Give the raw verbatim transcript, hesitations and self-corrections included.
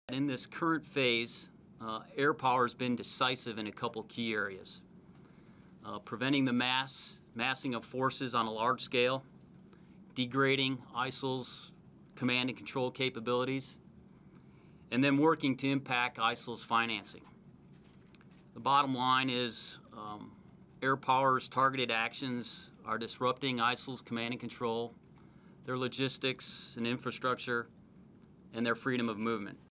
In this current phase, uh, air power has been decisive in a couple key areas. Uh, preventing the mass, massing of forces on a large scale, degrading I S I L's command and control capabilities, and then working to impact I S I L's financing. The bottom line is um, air power's targeted actions are disrupting I S I L's command and control, their logistics and infrastructure, and their freedom of movement.